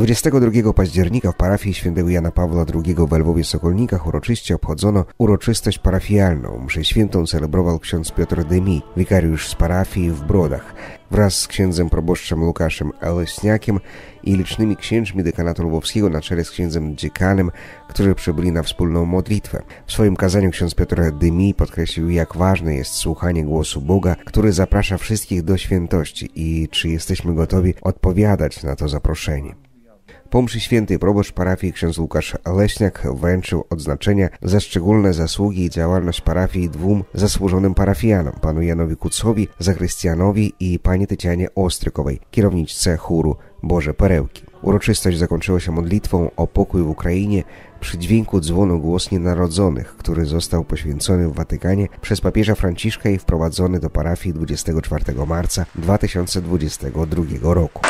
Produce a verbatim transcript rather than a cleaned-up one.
dwudziestego drugiego października w parafii świętego Jana Pawła drugiego w Lwowie-Sokolnikach uroczyście obchodzono uroczystość parafialną. Mszę świętą celebrował ksiądz Piotr Dymi, wikariusz z parafii w Brodach, wraz z księdzem proboszczem Łukaszem Leśniakiem i licznymi księżmi dekanatu lwowskiego na czele z księdzem dziekanem, którzy przybyli na wspólną modlitwę. W swoim kazaniu ksiądz Piotr Dymi podkreślił, jak ważne jest słuchanie głosu Boga, który zaprasza wszystkich do świętości i czy jesteśmy gotowi odpowiadać na to zaproszenie. Po mszy świętej proboszcz parafii ksiądz Łukasz Leśniak wręczył odznaczenia za szczególne zasługi i działalność parafii dwóm zasłużonym parafianom, panu Janowi Kucowi, zachrystianowi i pani Tycianie Ostrykowej, kierowniczce chóru Boże Perełki. Uroczystość zakończyła się modlitwą o pokój w Ukrainie przy dźwięku dzwonu Głos Nienarodzonych, który został poświęcony w Watykanie przez papieża Franciszka i wprowadzony do parafii dwudziestego czwartego marca dwa tysiące dwudziestego drugiego roku.